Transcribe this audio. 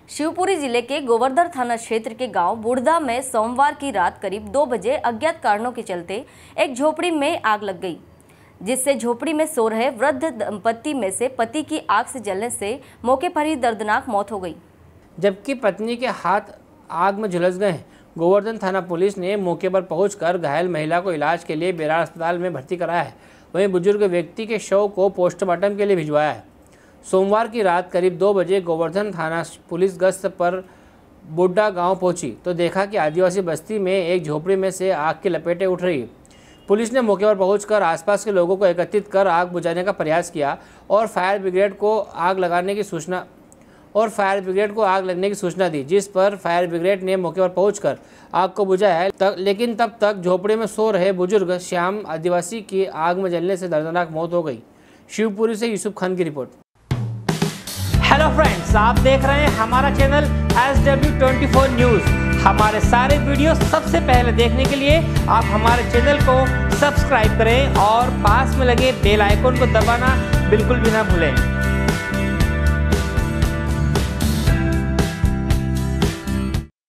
शिवपुरी जिले के गोवर्धन थाना क्षेत्र के गांव बुढ़दा में सोमवार की रात करीब 2 बजे अज्ञात कारणों के चलते एक झोपड़ी में आग लग गई, जिससे झोपड़ी में सो रहे वृद्ध दंपति में से पति की आग से जलने से मौके पर ही दर्दनाक मौत हो गई, जबकि पत्नी के हाथ आग में झुलस गए। गोवर्धन थाना पुलिस ने मौके पर पहुंचकर घायल महिला को इलाज के लिए बेरार अस्पताल में भर्ती कराया है। वहीं बुजुर्ग व्यक्ति के शव को पोस्टमार्टम के लिए भिजवाया है। सोमवार की रात करीब 2 बजे गोवर्धन थाना पुलिस गश्त पर बुड्ढा गांव पहुंची तो देखा कि आदिवासी बस्ती में एक झोपड़ी में से आग की लपेटें उठ रही। पुलिस ने मौके पर पहुंचकर आसपास के लोगों को एकत्रित कर आग बुझाने का प्रयास किया और फायर ब्रिगेड को आग लगने की सूचना दी, जिस पर फायर ब्रिगेड ने मौके पर पहुंचकर आग को बुझाया। लेकिन तब तक झोपड़ी में सो रहे बुजुर्ग श्याम आदिवासी की आग में जलने से दर्दनाक मौत हो गई। शिवपुरी से यूसुफ खान की रिपोर्ट। हेलो फ्रेंड्स, आप देख रहे हैं हमारा चैनल SW24 न्यूज़। हमारे सारे वीडियो सबसे पहले देखने के लिए आप हमारे चैनल को सब्सक्राइब करें और पास में लगे बेल आइकन को दबाना बिल्कुल भी ना भूलें।